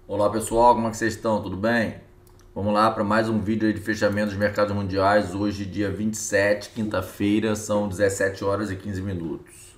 Olá pessoal, como é que vocês estão? Tudo bem? Vamos lá para mais um vídeo aí de fechamento dos mercados mundiais. Hoje, dia 27, quinta-feira, são 17 horas e 15 minutos.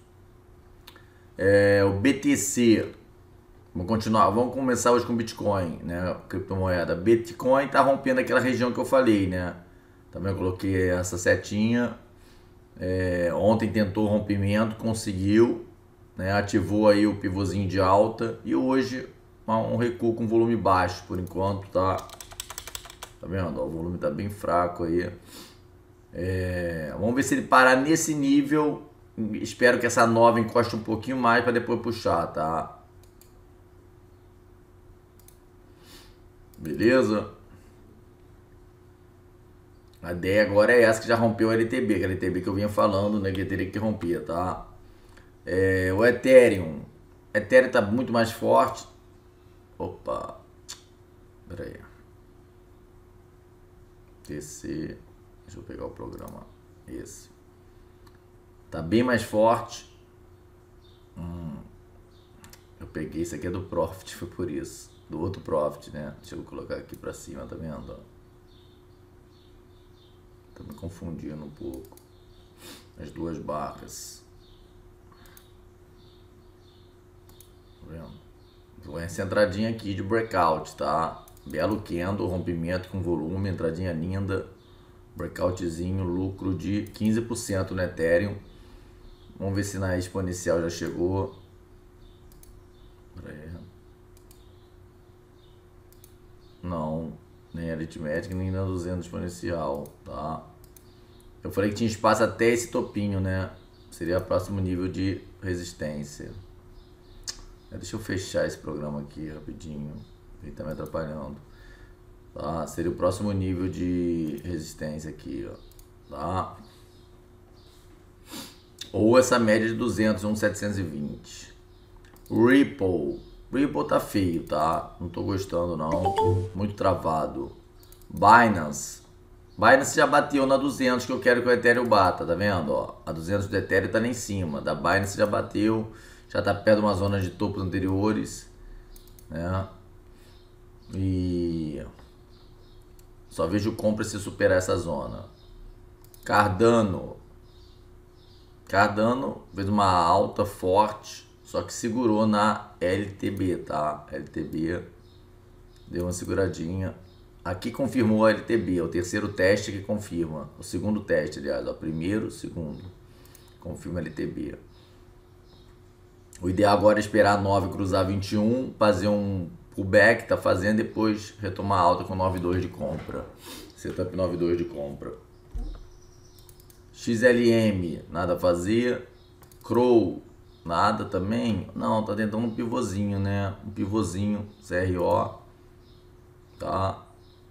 O BTC, vamos começar hoje com Bitcoin, né? Criptomoeda. Bitcoin está rompendo aquela região que eu falei, né? Também eu coloquei essa setinha. Ontem tentou rompimento, conseguiu, né? Ativou aí o pivôzinho de alta e hoje um recuo com volume baixo por enquanto, tá? Tá vendo? O volume tá bem fraco aí. Vamos ver se ele parar nesse nível. Espero que essa nova encoste um pouquinho mais para depois puxar, tá? Beleza? A ideia agora é essa que já rompeu a LTB, que a LTB que eu vinha falando, né? Que teria que romper, tá? O Ethereum. Ethereum tá muito mais forte. Opa. Pera aí. TC. Deixa eu pegar o programa. Esse. Tá bem mais forte. Eu peguei esse aqui é do Profit, foi por isso. Do outro Profit, né? Deixa eu colocar aqui pra cima, tá vendo? Tá me confundindo um pouco. As duas barras. Tá vendo? Essa entradinha aqui de breakout, tá? Belo candle, rompimento com volume, entradinha linda. Breakoutzinho, lucro de 15% no Ethereum. Vamos ver se na exponencial já chegou. Não, nem aritmética, nem na 200 exponencial, tá? Eu falei que tinha espaço até esse topinho, né? Seria o próximo nível de resistência. Deixa eu fechar esse programa aqui rapidinho. Ele tá me atrapalhando. Tá? Seria o próximo nível de resistência aqui, ó. Tá? Ou essa média de 200, 1,720. Ripple. Ripple tá feio, tá? Não tô gostando, não. Muito travado. Binance. Binance já bateu na 200 que eu quero que o Ethereum bata, tá vendo? Ó, a 200 do Ethereum tá lá em cima. Da Binance já bateu. Já tá perto de uma zona de topos anteriores, né? E só vejo compra se superar essa zona. Cardano. Cardano fez uma alta forte, só que segurou na LTB, tá? LTB deu uma seguradinha. Aqui confirmou a LTB, é o terceiro teste que confirma. O segundo teste, aliás, o primeiro, segundo. Confirma a LTB. O ideal agora é esperar a 9 cruzar 21, fazer um pullback, tá fazendo, depois retomar a alta com 9,2 de compra. Setup 9,2 de compra. XLM, nada a fazer. Crow, nada também. Não, tá tentando um pivôzinho, né? Um pivôzinho, CRO. Tá?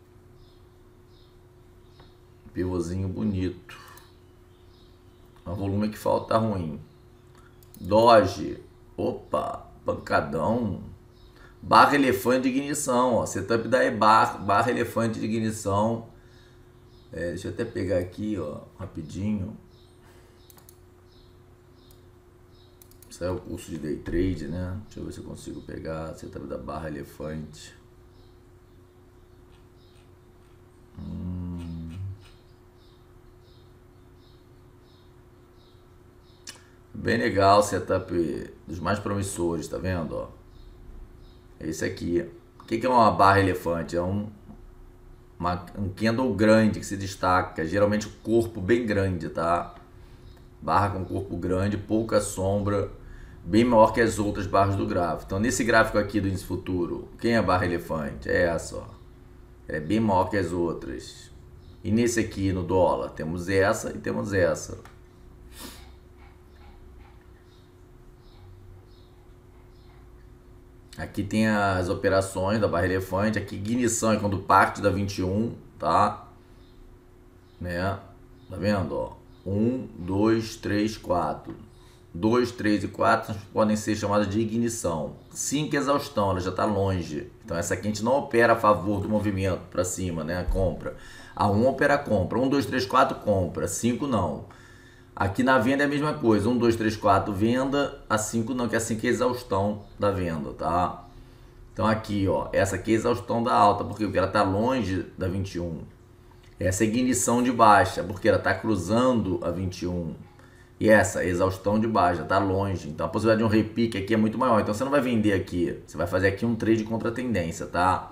Um pivôzinho bonito. O volume que falta tá ruim. Doge, opa, pancadão. Barra elefante de ignição, ó. Setup da EBAR, barra elefante de ignição. Deixa eu até pegar aqui, ó, rapidinho. Isso é o curso de Day Trade, né? Deixa eu ver se eu consigo pegar. Setup da barra elefante. Bem legal o setup dos mais promissores, tá vendo? Ó? É esse aqui. O que é uma barra elefante? É um candle grande que se destaca. Geralmente o corpo bem grande, tá? Barra com corpo grande, pouca sombra, bem maior que as outras barras do gráfico. Então nesse gráfico aqui do índice futuro, quem é a barra elefante? É essa, ó. É bem maior que as outras. E nesse aqui no dólar, temos essa e temos essa. Aqui tem as operações da barra elefante. Aqui ignição é quando parte da 21, tá? Né? Tá vendo, ó? 1, 2, 3, 4. 2, 3 e 4 podem ser chamadas de ignição. 5 exaustão, ela já está longe. Então essa aqui a gente não opera a favor do movimento para cima, né? A compra. A 1 opera a compra. 1, 2, 3, 4 compra. 5 não. Aqui na venda é a mesma coisa. 1, 2, 3, 4 venda. A 5 não, que a 5 é a exaustão da venda, tá? Então aqui, ó, essa aqui é a exaustão da alta, porque ela está longe da 21. Essa é a ignição de baixa, porque ela está cruzando a 21. E essa, exaustão de baixa, está longe. Então a possibilidade de um repique aqui é muito maior. Então você não vai vender aqui, você vai fazer aqui um trade contra a tendência, tá?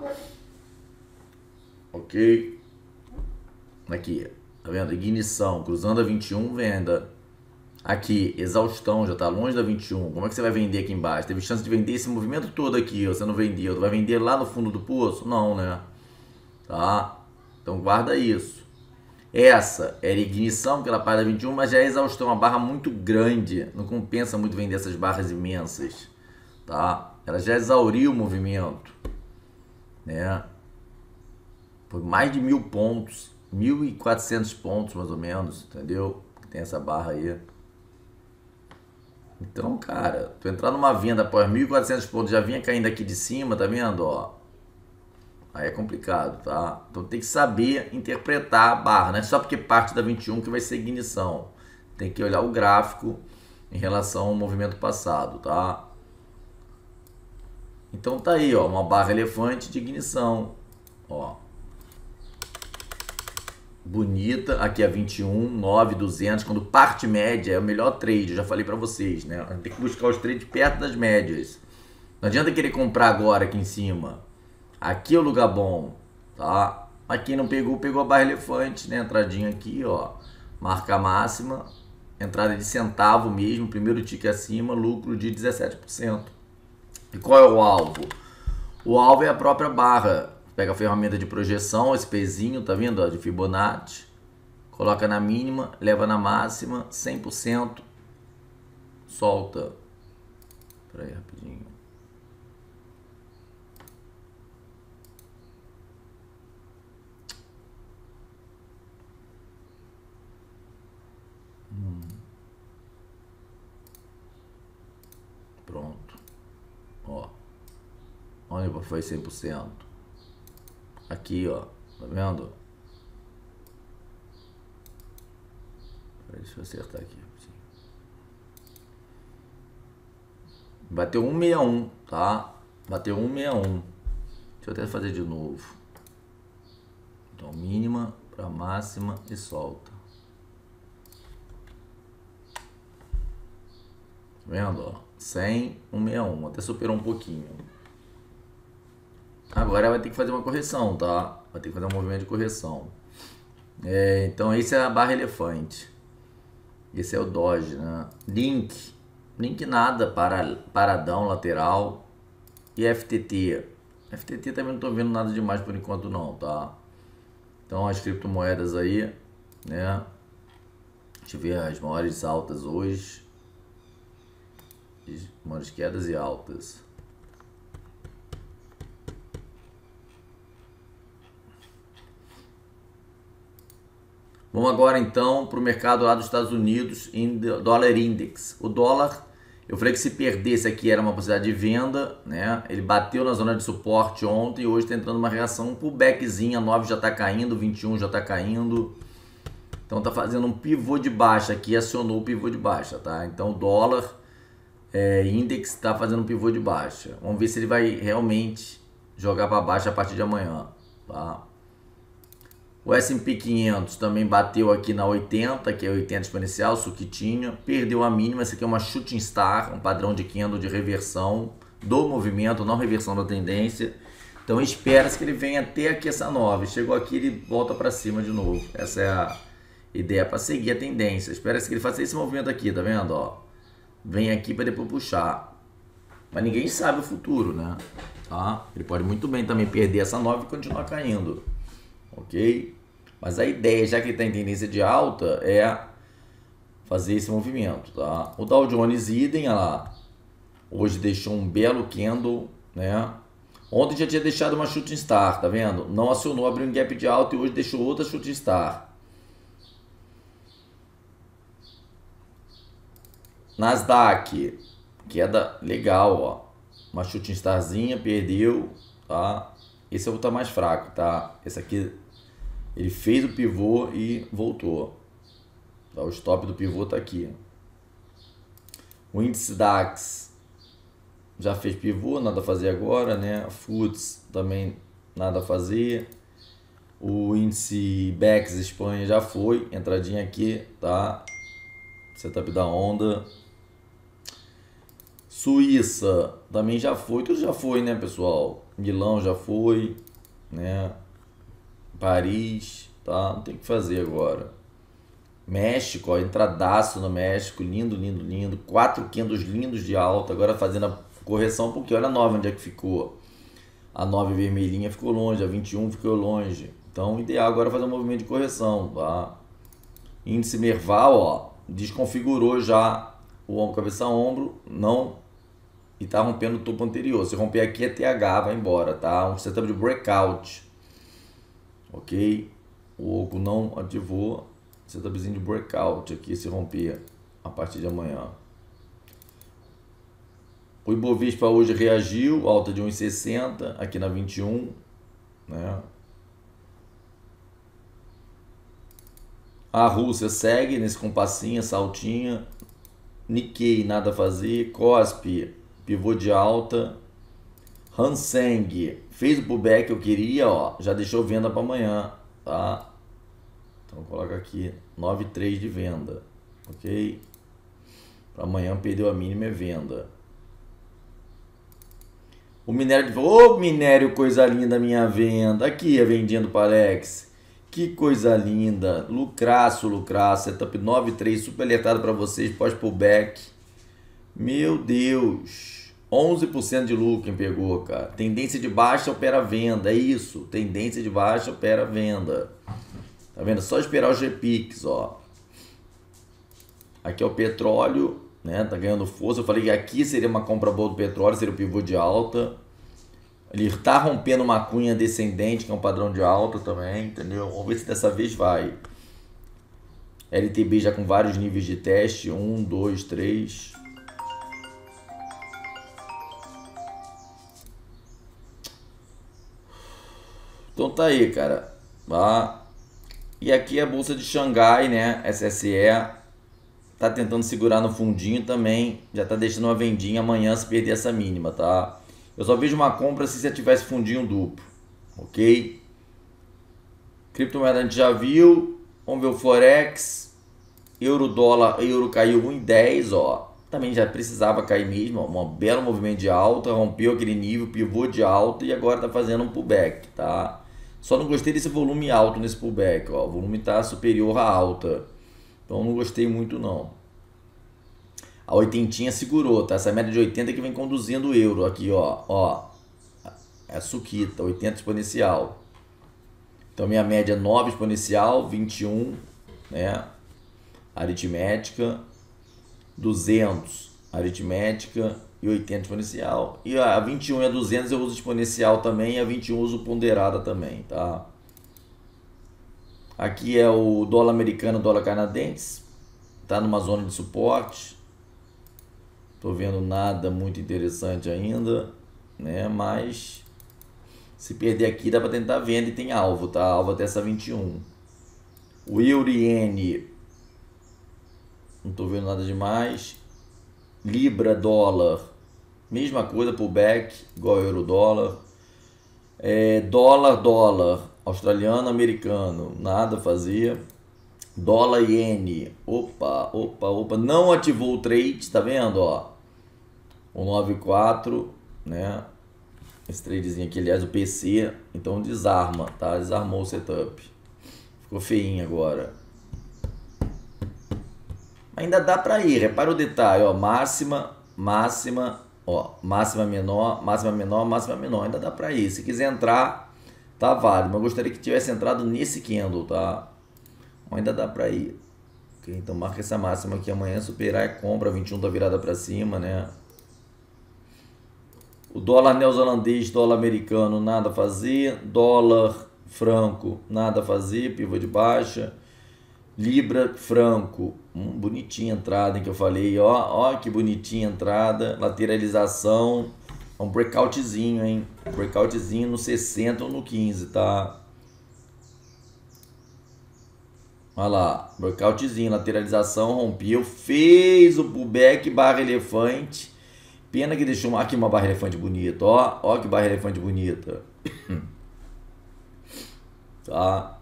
Ok? Aqui, tá vendo? Ignição, cruzando a 21, venda. Aqui, exaustão, já está longe da 21. Como é que você vai vender aqui embaixo? Teve chance de vender esse movimento todo aqui, ó, você não vendeu. Tu vai vender lá no fundo do poço? Não, né? Tá? Então guarda isso. Essa era ignição, porque ela para da 21, mas já é exaustão, uma barra muito grande. Não compensa muito vender essas barras imensas. Tá? Ela já exauriu o movimento. Né? Por mais de 1.000 pontos. 1.400 pontos, mais ou menos. Entendeu? Tem essa barra aí. Então, cara, tu entrar numa venda após 1.400 pontos, já vinha caindo aqui de cima, tá vendo, ó? Aí é complicado, tá? Então tem que saber interpretar a barra, não é só porque parte da 21 que vai ser ignição. Tem que olhar o gráfico em relação ao movimento passado, tá? Então tá aí, ó, uma barra elefante de ignição, ó. Bonita, aqui é 21, 9, 200, quando parte média é o melhor trade, eu já falei pra vocês, né? A gente tem que buscar os trades perto das médias. Não adianta querer comprar agora aqui em cima. Aqui é o lugar bom, tá? Mas quem não pegou, pegou a barra elefante, né? Entradinha aqui, ó. Marca máxima, entrada de centavo mesmo, primeiro tique acima, lucro de 17%. E qual é o alvo? O alvo é a própria barra. Pega a ferramenta de projeção, esse pezinho, tá vendo? Ó, de Fibonacci. Coloca na mínima, leva na máxima, 100%. Solta. Espera aí, rapidinho. Pronto. Ó. Onde foi 100%. Aqui, ó. Tá vendo? Deixa eu acertar aqui. Bateu 161, tá? Bateu 161. Deixa eu até fazer de novo. Então, mínima para máxima e solta. Tá vendo? Ó? 100, 161. Até superou um pouquinho. Agora vai ter que fazer uma correção, tá? Vai ter que fazer um movimento de correção. Então, esse é a barra elefante. Esse é o Doge, né? Link nada, paradão lateral. E FTT. FTT também não tô vendo nada demais por enquanto não, tá? Então as criptomoedas aí, né? Deixa eu ver as maiores altas hoje. As maiores quedas e altas. Vamos agora então para o mercado lá dos Estados Unidos em dólar index. O dólar, eu falei que se perdesse aqui era uma possibilidade de venda, né? Ele bateu na zona de suporte ontem e hoje está entrando uma reação, um pullbackzinha, 9 já está caindo, 21 já está caindo. Então está fazendo um pivô de baixa aqui, acionou o pivô de baixa, tá? Então o dólar index está fazendo um pivô de baixa. Vamos ver se ele vai realmente jogar para baixo a partir de amanhã, tá? O S&P 500 também bateu aqui na 80, que é 80 exponencial, suquitinho. Perdeu a mínima, essa aqui é uma shooting star, um padrão de candle de reversão do movimento, não reversão da tendência. Então espera-se que ele venha até aqui essa 9. Chegou aqui, ele volta para cima de novo. Essa é a ideia para seguir a tendência. Espera-se que ele faça esse movimento aqui, tá vendo? Ó, vem aqui para depois puxar. Mas ninguém sabe o futuro, né? Tá? Ele pode muito bem também perder essa 9 e continuar caindo. Ok? Mas a ideia, já que ele está em tendência de alta, é fazer esse movimento, tá? O Dow Jones idem, olha lá. Hoje deixou um belo candle, né? Ontem já tinha deixado uma shooting star, tá vendo? Não acionou, abriu um gap de alta e hoje deixou outra shooting star. Nasdaq, queda legal, ó. Uma shooting starzinha, perdeu, tá? Esse é o que tá mais fraco, tá? Esse aqui... Ele fez o pivô e voltou. Tá, o stop do pivô está aqui. O índice DAX já fez pivô, nada a fazer agora, né? Futs também nada a fazer. O índice BEX Espanha já foi, entradinha aqui, tá? Setup da onda. Suíça também já foi, tudo já foi, né, pessoal? Milão já foi, né? Paris, tá? Não tem o que fazer agora. México, ó, entradaço no México, lindo, lindo, lindo. 4 candles lindos de alta, agora fazendo a correção, porque olha a 9 onde é que ficou. A 9 vermelhinha ficou longe, a 21 ficou longe. Então, o ideal agora é fazer um movimento de correção, tá? Índice Merval, ó, desconfigurou já o ombro, cabeça, ombro, não, e tá rompendo o topo anterior. Se romper aqui é TH, vai embora, tá? Um setup de breakout, ok? O oco não ativou, setupzinho de breakout aqui se romper a partir de amanhã. O Ibovespa hoje reagiu, alta de 1,60 aqui na 21, né? A Rússia segue nesse compassinho, saltinha. Nikkei, nada a fazer. Kospi, pivô de alta. Hang fez o pullback que eu queria, ó. Já deixou venda para amanhã, tá? Então coloca aqui 9,3 de venda, ok? Para amanhã perdeu a mínima é venda. O minério de... Ô, minério, coisa linda, minha venda. Aqui a vendinha do Palex. Que coisa linda. Lucraço, lucraço. Setup 9,3, super alertado para vocês. Pós-pullback. Meu Deus. 11% de lucro quem pegou, cara. Tendência de baixa, opera venda. É isso. Tendência de baixa, opera venda. Tá vendo? Só esperar o GPIX, ó. Aqui é o petróleo, né? Tá ganhando força. Eu falei que aqui seria uma compra boa do petróleo, seria o pivô de alta. Ele tá rompendo uma cunha descendente, que é um padrão de alta também, entendeu? Vamos ver se dessa vez vai. LTB já com vários níveis de teste. 1, 2, 3. Então tá aí, cara. Tá? E aqui é a bolsa de Xangai, né? SSE. Tá tentando segurar no fundinho também. Já tá deixando uma vendinha amanhã se perder essa mínima, tá? Eu só vejo uma compra se você tivesse fundinho duplo, ok? Criptomoeda a gente já viu. Vamos ver o Forex. Euro, dólar, euro caiu 1,10, ó. Também já precisava cair mesmo, ó. Um belo movimento de alta, rompeu aquele nível, pivô de alta e agora tá fazendo um pullback, tá? Só não gostei desse volume alto nesse pullback, ó. O volume tá superior à alta. Então não gostei muito não. A 80 segurou, tá? Essa média de 80 que vem conduzindo o euro aqui, ó. É a suquita, 80 exponencial. Então minha média 9 exponencial, 21, né? Aritmética, 200 aritmética e 80 exponencial. E a 21 e a 200 eu uso exponencial também, e a 21 eu uso ponderada também, tá? Aqui é o dólar americano, dólar canadense. Tá numa zona de suporte. Tô vendo nada muito interessante ainda, né? Mas se perder aqui dá para tentar venda e tem alvo, tá? Alvo até essa 21. O euro-iene, não tô vendo nada demais. Libra, dólar, mesma coisa, pullback, igual euro-dólar. Dólar, australiano, americano, nada a fazer. Dólar iene, opa, não ativou o trade, tá vendo, ó? 194, né? Esse tradezinho aqui, aliás, o PC, então desarma, tá? Desarmou o setup. Ficou feinho agora. Ainda dá pra ir, repara o detalhe, ó, máxima, ó, máxima menor, ainda dá pra ir. Se quiser entrar, tá válido, mas eu gostaria que tivesse entrado nesse candle, tá? Ainda dá pra ir. Okay, então marca essa máxima aqui amanhã, superar é compra, 21 tá virada pra cima, né? O dólar neozelandês, dólar americano, nada a fazer. Dólar franco, nada a fazer, pivô de baixa. Libra franco, bonitinha entrada, hein, que eu falei, ó, que bonitinha entrada, lateralização, um breakoutzinho, hein, breakoutzinho no 60 ou no 15, tá? Olha lá, breakoutzinho, lateralização, rompeu, fez o pullback barra elefante Pena que deixou aqui uma barra elefante bonita, ó. Ó que barra elefante bonita. Tá?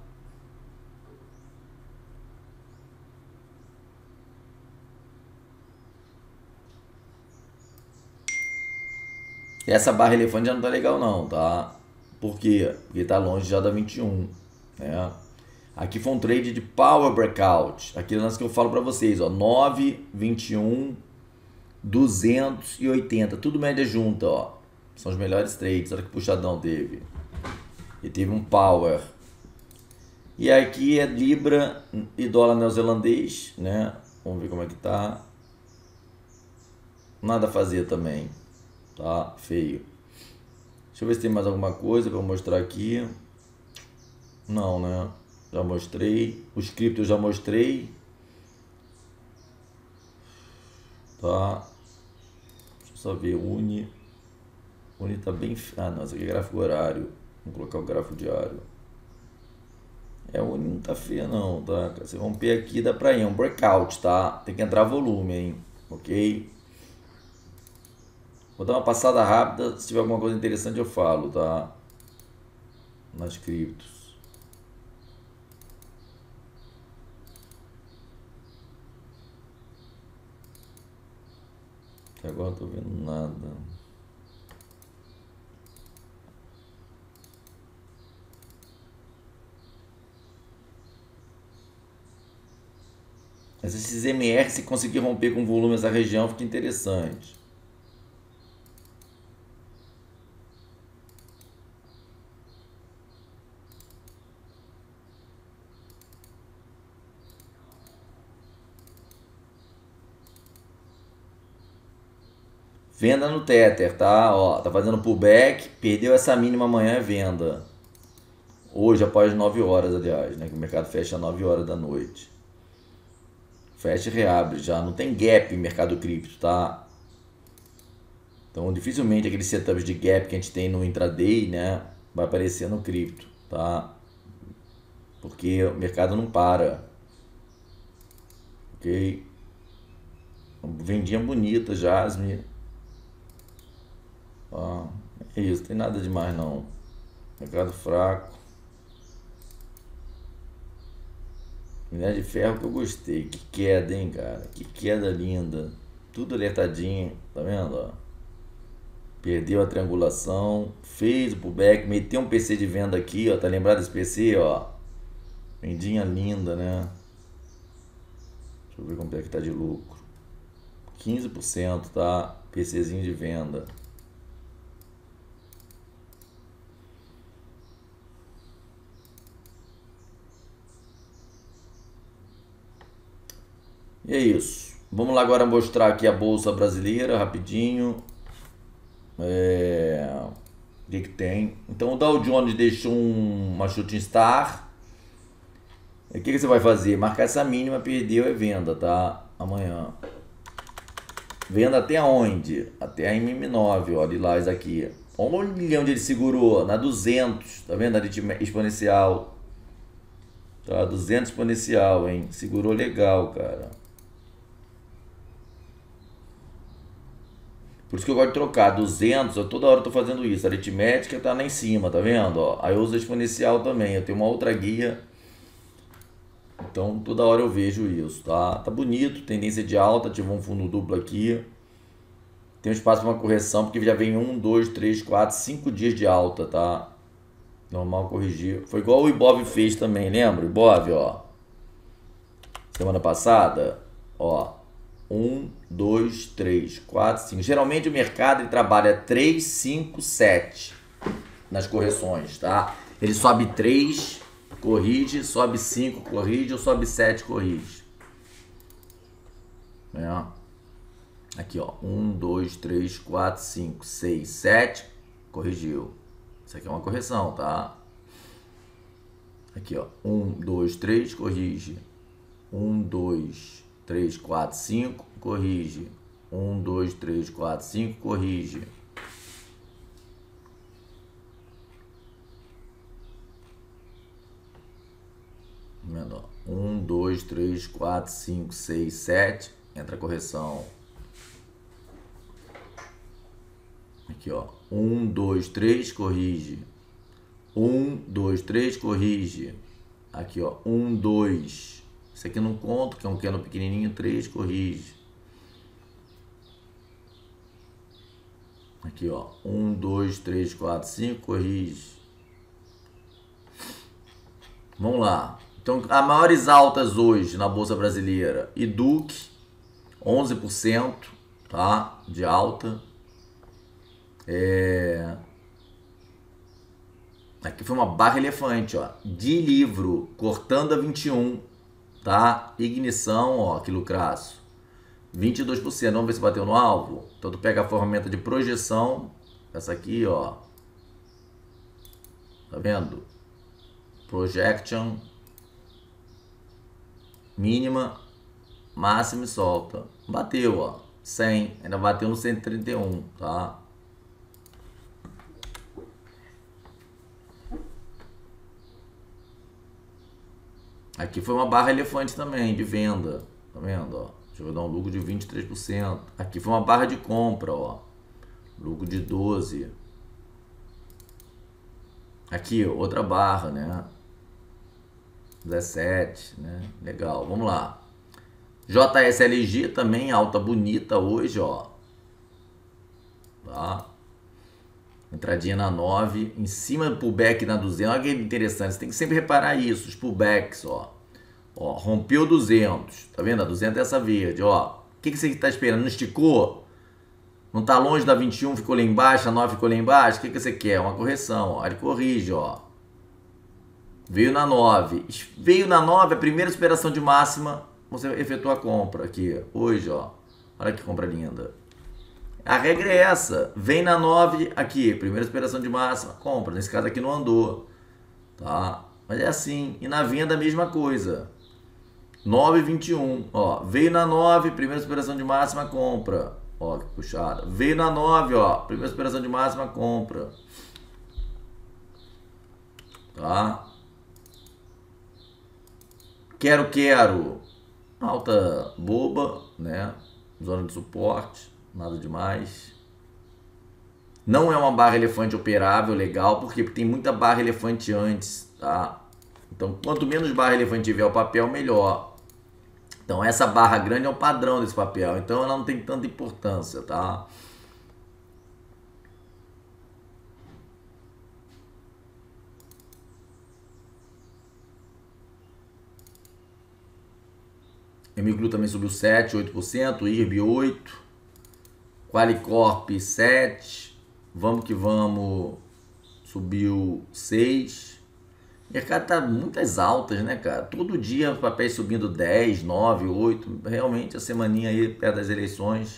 Essa barra elefante já não tá legal não, tá? Por quê? Porque tá longe já da 21, né? Aqui foi um trade de Power Breakout. Aqui é o lance que eu falo pra vocês, ó. 9, 21, 280. Tudo média junta, ó. São os melhores trades. Olha que puxadão teve. E teve um Power. E aqui é Libra e dólar neozelandês, né? Vamos ver como é que tá. Nada a fazer também. Tá feio. Deixa eu ver se tem mais alguma coisa pra eu mostrar aqui. Não, né? Já mostrei. Os criptos eu já mostrei. Tá. Deixa eu só ver. Uni tá bem... Ah, não. Esse aqui é gráfico horário. Vamos colocar o gráfico diário. É, o Uni não tá feia não, tá? Se romper aqui dá pra ir. É um breakout, tá? Tem que entrar volume, hein? Ok? Vou dar uma passada rápida. Se tiver alguma coisa interessante eu falo, tá? Nas criptos. Até agora não tô vendo nada. Mas esses MR, se conseguir romper com volume essa região, fica interessante. Venda no Tether, tá? Ó, tá fazendo pullback, perdeu essa mínima amanhã, é venda. Hoje, após 9 horas, aliás, né? Que o mercado fecha às 9 horas da noite. Fecha e reabre já. Não tem gap em mercado cripto, tá? Então, dificilmente aqueles setups de gap que a gente tem no intraday, né? Vai aparecer no cripto, tá? Porque o mercado não para. Ok? Vendinha bonita, Jasmine. Ó, é isso, não tem nada demais não. Mercado fraco. Minério de ferro que eu gostei. Que queda, hein, cara? Que queda linda. Tudo alertadinho, tá vendo? Ó? Perdeu a triangulação, fez o pullback, meteu um PC de venda aqui, ó. Tá lembrado desse PC, ó? Vendinha linda, né? Deixa eu ver como é que tá de lucro. 15%, tá? PCzinho de venda. E é isso. Vamos lá agora mostrar aqui a Bolsa Brasileira, rapidinho. O que tem? Então o Dow Jones deixou uma shooting star. O que você vai fazer? Marcar essa mínima, perdeu, é venda, tá? Amanhã. Venda até onde? Até a MM9, ó, Lilás aqui. Olha onde ele segurou, na 200, tá vendo? A exponencial. Tá, 200 exponencial, hein? Segurou legal, cara. Por isso que eu gosto de trocar 200, eu toda hora tô fazendo isso. A aritmética tá lá em cima, tá vendo? Ó, aí eu uso a exponencial também. Eu tenho uma outra guia. Então toda hora eu vejo isso, tá? Tá bonito, tendência de alta, ativou um fundo duplo aqui. Tem um espaço para uma correção, porque já vem 1, 2, 3, 4, 5 dias de alta, tá? Normal corrigir. Foi igual o Ibov fez também, lembra? O Ibov, ó. Semana passada, ó. 1, 2, 3, 4, 5. Geralmente o mercado ele trabalha 3, 5, 7 nas correções, tá? Ele sobe 3, corrige, sobe 5, corrige, ou sobe 7, corrige. É. Aqui, ó. 1, 2, 3, 4, 5, 6, 7. Corrigiu. Isso aqui é uma correção, tá? Aqui, ó. 1, 2, 3, corrige. 1, 2, 3, 4, 5, corrige. 1, 2, 3, 4, 5, corrige. Menor. 1, 2, 3, 4, 5, 6, 7. Entra a correção. Aqui, ó. 1, 2, 3, corrige. 1, 2, 3, corrige. Aqui, ó. 1, 2. Isso aqui não conta, que é um candle pequenininho. 3, corrige. Aqui, ó. 1, 2, 3, 4, 5, corrige. Vamos lá. Então, as maiores altas hoje na Bolsa Brasileira. Iduc, 11%, tá? De alta. Aqui foi uma barra elefante, ó. De livro, cortando a 21, tá? Ignição, ó, que lucraço. 22%. Vamos ver se bateu no alvo. Então tu pega a ferramenta de projeção, essa aqui, ó. Tá vendo? Projection, mínima, máxima e solta. Bateu, ó. 100, ainda bateu no 131, tá? Aqui foi uma barra elefante também, de venda. Tá vendo, ó? Deixa eu dar um lucro de 23%. Aqui foi uma barra de compra, ó. Lucro de 12%. Aqui, ó, outra barra, né? 17%, né? Legal, vamos lá. JSLG também, alta bonita hoje, ó. Tá? Entradinha na 9, em cima do pullback na 200. Olha que interessante, você tem que sempre reparar isso, os pullbacks, ó. Ó, rompeu 200, tá vendo? A 200 é essa verde, ó. O que você está esperando? Não esticou? Não tá longe da 21, ficou lá embaixo, a 9 ficou lá embaixo? O que você quer? Uma correção, ó. Ele corrige, ó. Veio na 9. Veio na 9, a primeira superação de máxima, você efetua a compra aqui, hoje, ó. Olha que compra linda. A regra é essa. Vem na 9 aqui, primeira superação de máxima, compra. Nesse caso aqui não andou, tá? Mas é assim. E na venda a mesma coisa. 9,21, ó. Veio na 9, primeira superação de máxima, compra. Ó, que puxada. Veio na 9, ó. Primeira superação de máxima, compra. Tá? Quero. Alta boba, né? Zona de suporte. Nada demais. Não é uma barra elefante operável, legal. Por quê? Porque tem muita barra elefante antes, tá? Então, quanto menos barra elefante tiver o papel, melhor. Então, essa barra grande é um padrão desse papel. Então, ela não tem tanta importância, tá? Emiglu também subiu 7, 8%. IRB 8%. Qualicorp 7%. Vamos que vamos. Subiu 6%. O mercado tá muitas altas, né, cara? Todo dia papéis subindo 10, 9, 8. Realmente a semaninha aí perto das eleições.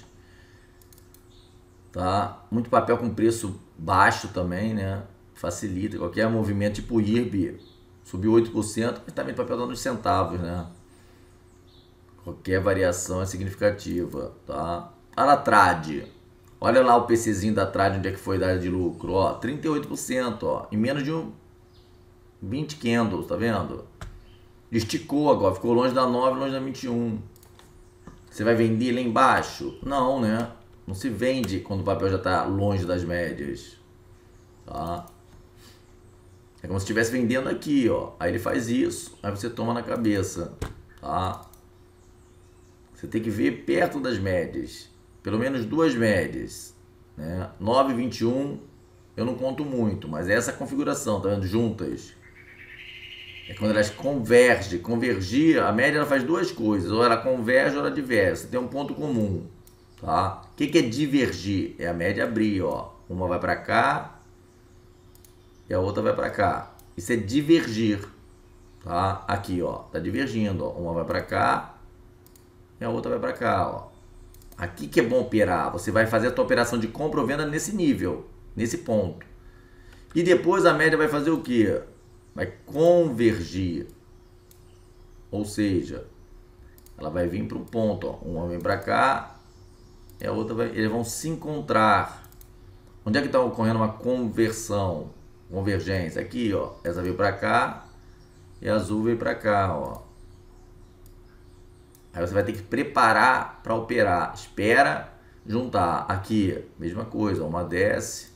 Tá? Muito papel com preço baixo também, né? Facilita qualquer movimento, tipo IRB. Subiu 8%, mas também papel dando uns centavos, né? Qualquer variação é significativa, tá? A Latrade. Olha lá o PCzinho da Trade, onde é que foi dado de lucro, ó. 38%, ó. Em menos de 20 candles, tá vendo? Esticou agora, ficou longe da 9, longe da 21. Você vai vender lá embaixo? Não, né? Não se vende quando o papel já está longe das médias. Tá? É como se estivesse vendendo aqui, ó. Aí ele faz isso, aí você toma na cabeça. Tá? Você tem que ver perto das médias. Pelo menos duas médias. Né? 9,21 eu não conto muito, mas é essa configuração, tá vendo? Juntas. É quando elas convergem. Convergir, a média ela faz duas coisas. Ou ela converge ou ela diverge. Você tem um ponto comum. Tá? O que é divergir? É a média abrir, ó. Uma vai para cá e a outra vai para cá. Isso é divergir. Tá? Aqui, ó. Tá divergindo, ó. Uma vai para cá e a outra vai para cá, ó. Aqui que é bom operar. Você vai fazer a tua operação de compra ou venda nesse nível, nesse ponto. E depois a média vai fazer o quê? Vai convergir. Ou seja, ela vai vir para um ponto, ó. Uma vem para cá e a outra vai, eles vão se encontrar. Onde é que está ocorrendo uma conversão? Convergência. Aqui, ó. Essa veio para cá e a azul veio para cá, ó. Aí você vai ter que preparar para operar. Espera juntar. Aqui, mesma coisa, uma desce,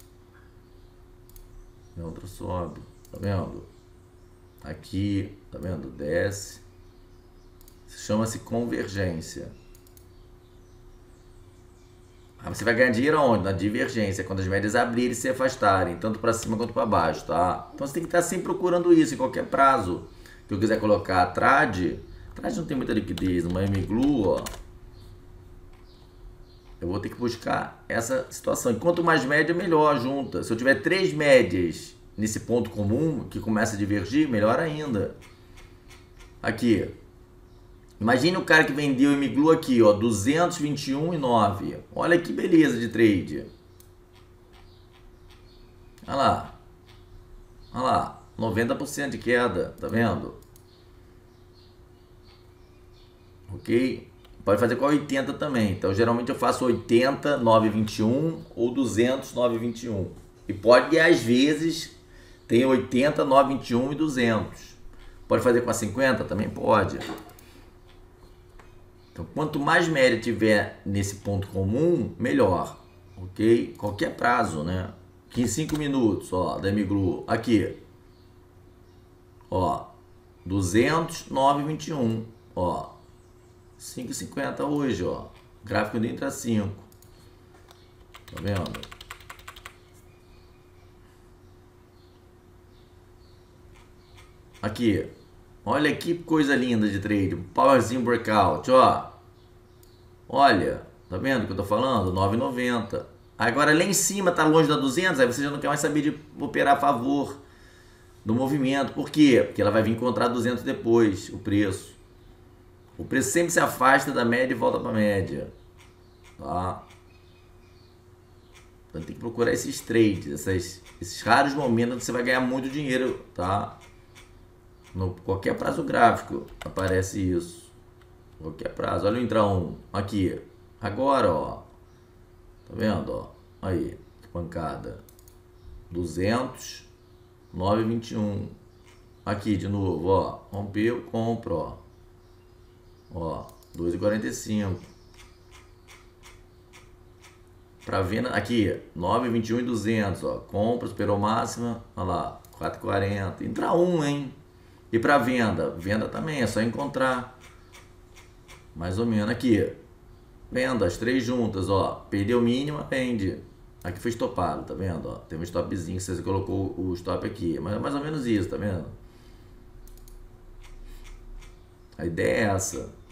a outra sobe, tá vendo? Aqui, tá vendo? Desce. Chama-se convergência. Aí você vai ganhar dinheiro aonde? Na divergência, quando as médias abrirem e se afastarem, tanto para cima quanto para baixo, tá? Então você tem que estar sempre procurando isso em qualquer prazo. Se eu quiser colocar a trade não tem muita liquidez, uma MGLU, ó. Eu vou ter que buscar essa situação. E quanto mais média, melhor junta. Se eu tiver 3 médias nesse ponto comum, que começa a divergir, melhor ainda. Aqui. Imagine o cara que vendeu o MGLU aqui, ó, 221,9. Olha que beleza de trade. Olha lá. Olha lá. 90% de queda, tá vendo? Ok? Pode fazer com a 80 também. Então, geralmente eu faço 80, 9,21 ou 200, 9,21. E pode, às vezes, tem 80, 9,21 e 200. Pode fazer com a 50? Também pode. Então, quanto mais média tiver nesse ponto comum, melhor. Ok? Qualquer prazo, né? Aqui em 5 minutos, ó, da MGLU. Aqui. Ó. 200, 9,21. Ó. 5,50 hoje, ó. Gráfico do intra 5. Tá vendo? Aqui. Olha que coisa linda de trade. Powerzinho breakout, ó. Olha. Tá vendo o que eu tô falando? 9,90. Agora lá em cima tá longe da 200, aí você já não quer mais saber de operar a favor do movimento. Por quê? Porque ela vai vir contra 200 depois, o preço. O preço sempre se afasta da média e volta para a média, tá? Então tem que procurar esses trades, esses raros momentos onde você vai ganhar muito dinheiro, tá? No qualquer prazo gráfico aparece isso. Qualquer prazo. Olha o intra 1 aqui. Agora, ó. Tá vendo, ó? Aí, que pancada. 200, 9,21. Aqui de novo, ó. Rompeu, compro, ó. Ó, 2,45. Para venda, aqui, 9,21 e 200, ó. Compra, superou máxima, olha lá, 4,40. Entra um, hein? E para venda? Venda também, é só encontrar. Mais ou menos aqui. Venda, as 3 juntas, ó. Perdeu mínima, vende. Aqui foi estopado, tá vendo? Ó, tem um stopzinho, você colocou o stop aqui. Mas é mais ou menos isso, tá vendo? A ideia é essa.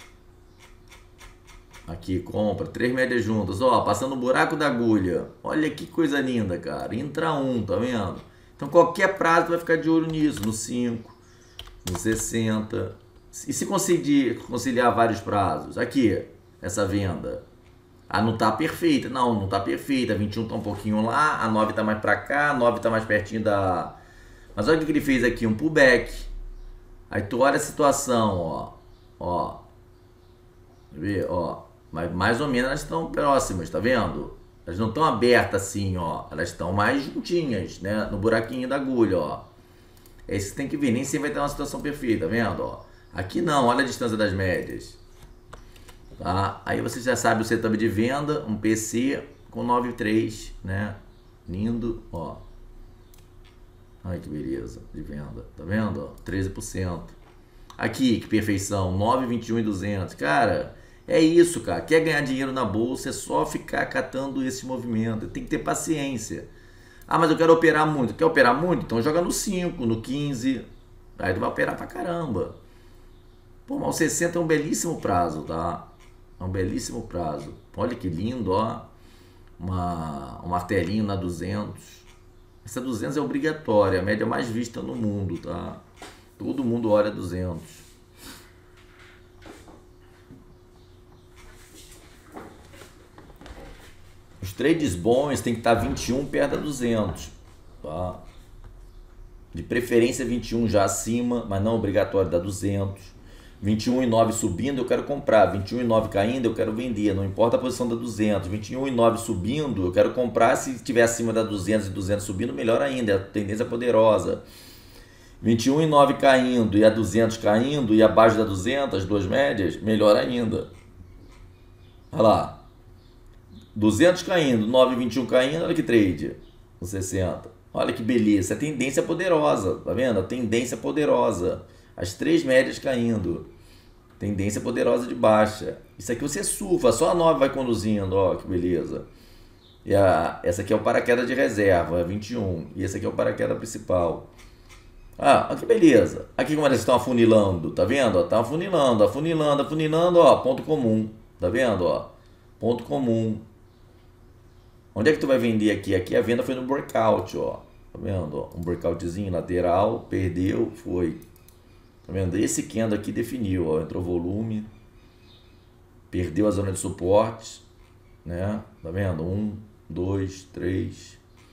Aqui, compra, 3 médias juntas, ó, passando o buraco da agulha. Olha que coisa linda, cara. Intra 1, tá vendo? Então qualquer prazo vai ficar de olho nisso, no 5, no 60. E se conseguir conciliar vários prazos? Aqui, essa venda. Ah, não tá perfeita. Não tá perfeita. A 21 tá um pouquinho lá, a 9 tá mais pra cá, a 9 tá mais pertinho da... Mas olha o que ele fez aqui, um pullback. Aí tu olha a situação, ó. Ó. Vê, ó. Mas mais ou menos elas estão próximas, tá vendo? Elas não estão abertas assim, ó. Elas estão mais juntinhas, né? No buraquinho da agulha, ó. É isso que tem que ver. Nem sempre vai ter uma situação perfeita, tá vendo? Ó. Aqui não, olha a distância das médias. Tá? Aí você já sabe o setup de venda, um PC com 9,3, né? Lindo, ó. Ai, que beleza de venda. Tá vendo? Ó, 13%. Aqui, que perfeição. 9,21 e 200. Cara... É isso, cara. Quer ganhar dinheiro na bolsa, é só ficar catando esse movimento. Tem que ter paciência. Ah, mas eu quero operar muito. Quer operar muito? Então joga no 5, no 15. Aí tu vai operar pra caramba. Pô, mas o 60 é um belíssimo prazo, tá? É um belíssimo prazo. Olha que lindo, ó. Um martelinho na 200. Essa 200 é obrigatória. A média mais vista no mundo, tá? Todo mundo olha 200. Os trades bons tem que estar 21 perto da 200, tá? De preferência 21 já acima, mas não obrigatório da 200. 21,9 subindo, eu quero comprar. 21,9 caindo, eu quero vender. Não importa a posição da 200. 21,9 subindo, eu quero comprar. Se estiver acima da 200 e 200 subindo, melhor ainda. É a tendência poderosa. 21,9 caindo e a 200 caindo e abaixo da 200, as duas médias, melhor ainda. Olha lá. 200 caindo, 9,21 caindo, olha que trade, no 60. Olha que beleza, a tendência poderosa, tá vendo? A tendência poderosa. As três médias caindo. Tendência poderosa de baixa. Isso aqui você surfa, só a 9 vai conduzindo, ó, que beleza. E essa aqui é o paraquedas de reserva, 21. E esse aqui é o paraquedas principal. Ah, que beleza. Aqui como eles estão afunilando, tá vendo? Ó, tá afunilando, afunilando, afunilando, ó, ponto comum. Tá vendo, ó? Ponto comum. Onde é que tu vai vender aqui? Aqui a venda foi no breakout, ó. Tá vendo? Ó? Um breakoutzinho lateral, perdeu, foi. Tá vendo? Esse candle aqui definiu, ó. Entrou volume. Perdeu a zona de suporte, né? Tá vendo? 1, 2, 3.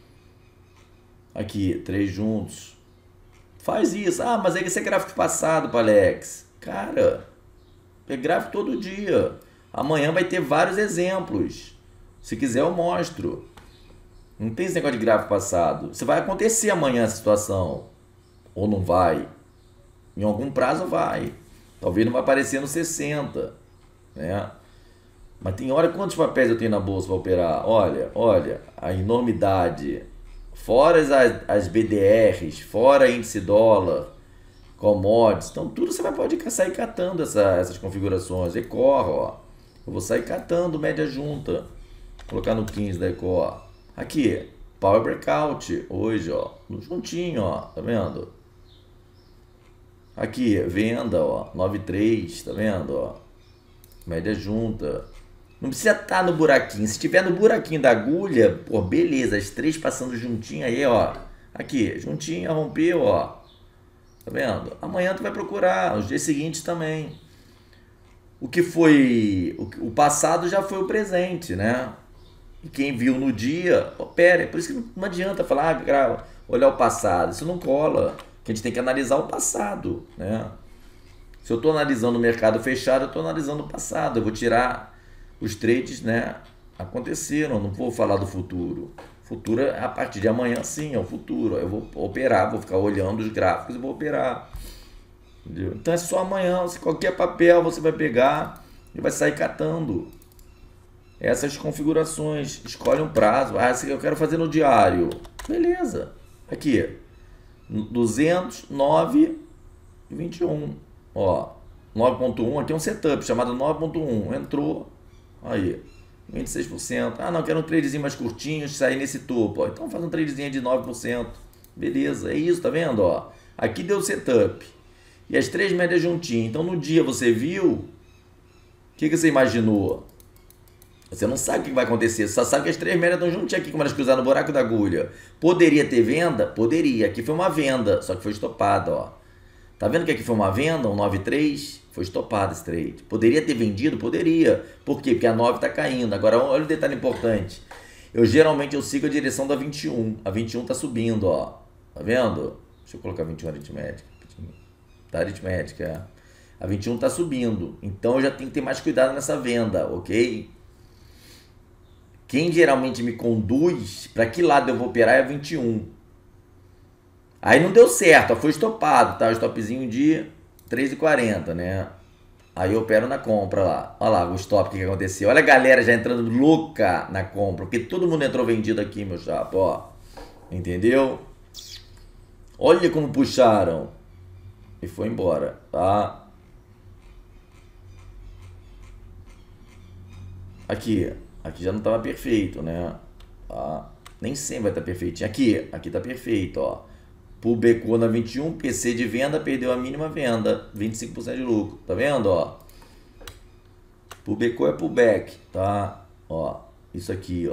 Aqui, 3 juntos. Faz isso. Ah, mas esse é gráfico passado, Alex. Cara, é gráfico todo dia. Amanhã vai ter vários exemplos. Se quiser eu mostro. Não tem esse negócio de gráfico passado. Isso vai acontecer amanhã essa situação. Ou não vai. Em algum prazo vai. Talvez não vai aparecer no 60. Né? Mas tem hora, quantos papéis eu tenho na bolsa para operar? Olha, a enormidade. Fora as BDRs, fora índice dólar, commodities. Então tudo você vai poder sair catando essas configurações. Ecor, ó. Eu vou sair catando média junta. Vou colocar no 15 da Ecor. Aqui, Power Breakout. Hoje, ó. No juntinho, ó. Tá vendo? Aqui, venda, ó. 9,3. Tá vendo, ó? Média junta. Não precisa estar no buraquinho. Se tiver no buraquinho da agulha, pô, beleza. As três passando juntinho aí, ó. Aqui, juntinho, rompeu, ó. Tá vendo? Amanhã tu vai procurar. Os dias seguintes também. O que foi... O passado já foi o presente, né? E quem viu no dia, opera. Por isso que não adianta falar, olhar o passado. Isso não cola. Que a gente tem que analisar o passado, né? Se eu estou analisando o mercado fechado, eu estou analisando o passado. Eu vou tirar os trades, né? Aconteceram, não vou falar do futuro. Futuro, a partir de amanhã, sim, é o futuro. Eu vou operar, vou ficar olhando os gráficos e vou operar. Entendeu? Então é só amanhã. Se qualquer papel você vai pegar e vai sair catando essas configurações. Escolhe um prazo. Ah, eu quero fazer no diário. Beleza. Aqui, 200, 9 e 21. Ó, 9.1, aqui é um setup chamado 9.1, entrou, aí, 26%. Ah, não, quero um tradezinho mais curtinho, sair nesse topo, ó. Então faz um tradezinho de 9%, beleza, é isso, tá vendo, ó? Aqui deu setup, e as três médias juntinhas, então no dia você viu, o que você imaginou? Você não sabe o que vai acontecer, você só sabe que as três médias estão juntinhas aqui, como elas cruzaram no buraco da agulha. Poderia ter venda? Poderia, aqui foi uma venda, só que foi estopada, ó. Tá vendo que aqui foi uma venda, um 9,3? Foi estopado esse trade. Poderia ter vendido? Poderia. Por quê? Porque a 9 está caindo. Agora, olha o detalhe importante. Eu sigo a direção da 21. A 21 está subindo, ó. Tá vendo? Deixa eu colocar 21 aritmética. Tá aritmética, é. A 21 está subindo. Então, eu já tenho que ter mais cuidado nessa venda, ok? Quem geralmente me conduz, para que lado eu vou operar é a 21. Aí não deu certo, foi estopado, tá? O stopzinho de 3,40, né? Aí eu opero na compra lá. Olha lá o stop, o que aconteceu. Olha a galera já entrando louca na compra, porque todo mundo entrou vendido aqui, meu chapa, ó. Entendeu? Olha como puxaram. E foi embora, tá? Aqui já não tava perfeito, né? Tá? Nem sempre vai estar perfeitinho. Aqui tá perfeito, ó. Publicou na 21, PC de venda, perdeu a mínima venda, 25% de lucro, tá vendo, ó? Publicou é pullback, tá? Ó, isso aqui,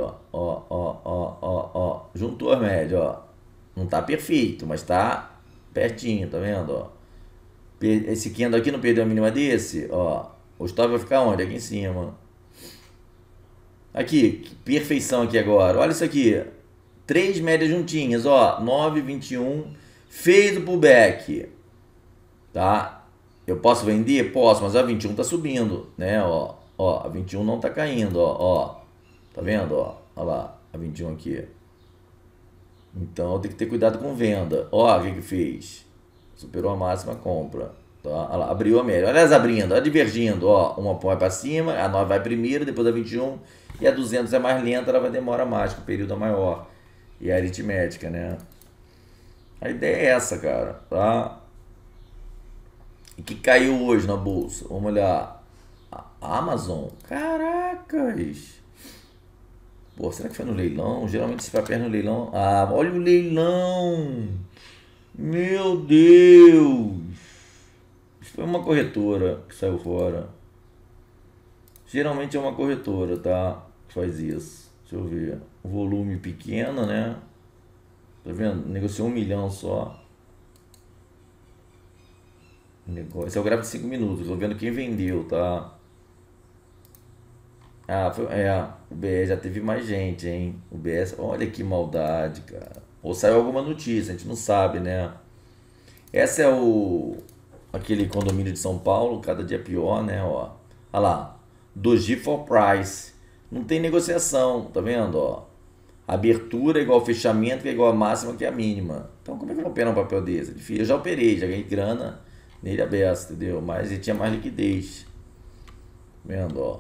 ó, juntou as médias, ó. Não tá perfeito, mas tá pertinho, tá vendo, ó? Esse candle aqui não perdeu a mínima desse, ó. O stop vai ficar onde? Aqui em cima. Aqui, que perfeição aqui agora, olha isso aqui. Três médias juntinhas, ó, 9, 21, fez o pullback, tá? Eu posso vender? Posso, mas a 21 tá subindo, né, ó, a 21 não tá caindo, ó, tá vendo, ó, olha lá, a 21 aqui. Então, tem que ter cuidado com venda. Ó, o que fez? Superou a máxima compra. Tá? Olha lá, abriu a média. Olha elas abrindo, olha divergindo. Ó, uma vai para cima, a 9 vai primeiro, depois a 21 e a 200 é mais lenta, ela vai demorar mais, que o período é maior. E a aritmética, né? A ideia é essa, cara, tá? E que caiu hoje na bolsa? Vamos olhar. A Amazon. Caracas! Pô, será que foi no leilão? Geralmente se vai perto no leilão. Ah, olha o leilão! Meu Deus! Isso foi uma corretora que saiu fora. Geralmente é uma corretora, tá? Que faz isso. Deixa eu ver. Volume pequeno, né? Tá vendo? Negociou 1 milhão só. Negócio. Esse é o gráfico de 5 minutos. Tô vendo quem vendeu, tá? Ah, o BS já teve mais gente, hein? O BS, olha que maldade, cara. Ou saiu alguma notícia, a gente não sabe, né? Essa é aquele condomínio de São Paulo, cada dia pior, né? Ó, olha lá, Doji for Price. Não tem negociação, tá vendo? Ó, abertura é igual ao fechamento, que é igual a máxima, que é a mínima. Então, como é que eu vou operar um papel desse? Difícil. Eu já operei, já ganhei grana nele aberto, entendeu? Mas ele tinha mais liquidez. Tá vendo, ó?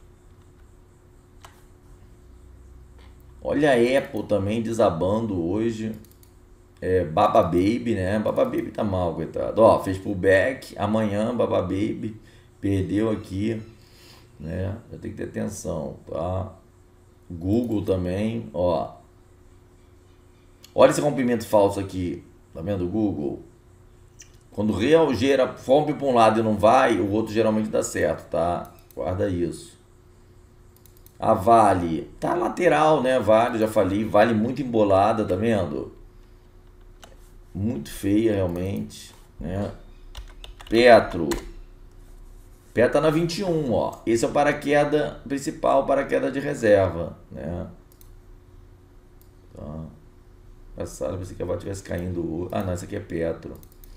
Olha a Apple também desabando hoje. Baba Baby, né? Baba Baby tá mal, coitado. Ó, fez pullback. Amanhã, Baba Baby perdeu aqui, né? Já tem que ter atenção, tá? Google também, ó. Olha esse rompimento falso aqui. Tá vendo o Google? Quando real rompe para um lado e não vai, o outro geralmente dá certo, tá? Guarda isso. A Vale, tá lateral, né? Vale, já falei, Vale muito embolada, tá vendo? Muito feia realmente, né? Petro tá na 21, ó. Esse é o paraquedas principal, paraquedas de reserva, né? Tá. Passado, pensei que a Vale estivesse caindo. Ah, não, esse aqui é Petro.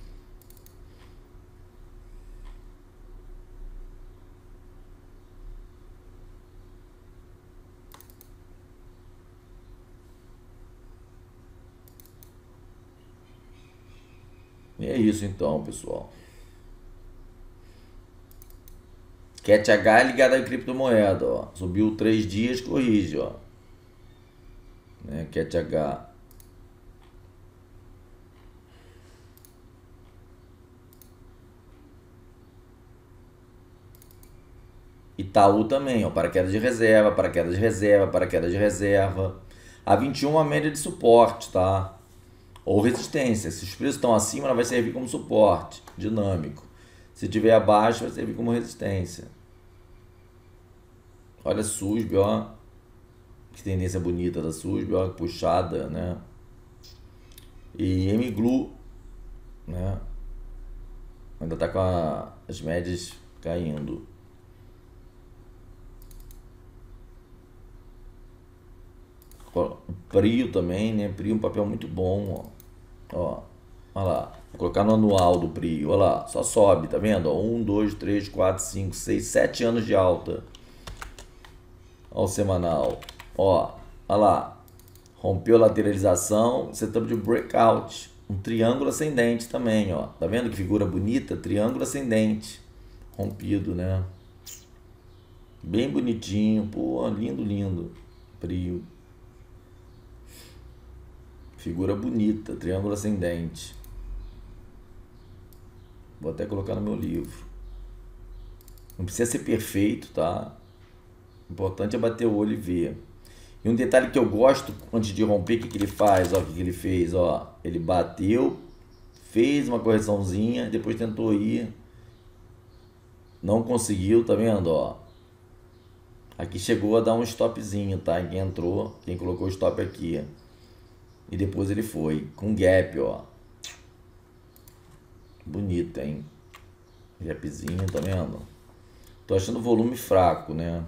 E é isso então, pessoal. CatH é ligado à criptomoeda, ó. Subiu 3 dias, corrige, ó. Né? CatH. Itaú também, ó. Paraquedas de reserva, paraquedas de reserva, paraquedas de reserva. A 21 é a média de suporte, tá? Ou resistência. Se os preços estão acima, ela vai servir como suporte dinâmico. Se tiver abaixo, vai servir como resistência. Olha a SUSB, ó. Que tendência bonita da SUSB, ó. Puxada, né? E MGLU, né? Ainda tá com as médias caindo. Prio também, né? Prio é um papel muito bom, ó. Olha lá. Vou colocar no anual do Prio. Olha lá. Só sobe, tá vendo? 1, 2, 3, 4, 5, 6, 7 anos de alta. Olha o semanal. Ó. Olha lá. Rompeu a lateralização. Setup de breakout. Um triângulo ascendente também, ó. Tá vendo que figura bonita? Triângulo ascendente. Rompido, né? Bem bonitinho. Pô, lindo, lindo. Prio. Figura bonita, triângulo ascendente. Vou até colocar no meu livro. Não precisa ser perfeito, tá? O importante é bater o olho e ver. E um detalhe que eu gosto antes de romper, o que ele faz? Ó, o que ele fez? Ó, ele bateu, fez uma correçãozinha, depois tentou ir. Não conseguiu, tá vendo? Ó. Aqui chegou a dar um stopzinho, tá? Quem entrou, quem colocou o stop aqui. E depois ele foi com gap, ó. Bonito, hein? Gapzinho, tá vendo? Tô achando o volume fraco, né?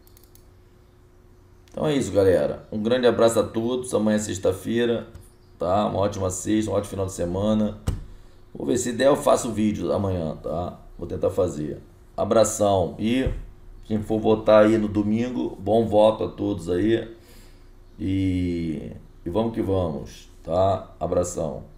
Então é isso, galera. Um grande abraço a todos. Amanhã é sexta-feira, tá? Uma ótima sexta, um ótimo final de semana. Vou ver se der, eu faço vídeo amanhã, tá? Vou tentar fazer. Abração. E quem for votar aí no domingo, bom voto a todos aí. E vamos que vamos, tá? Abração.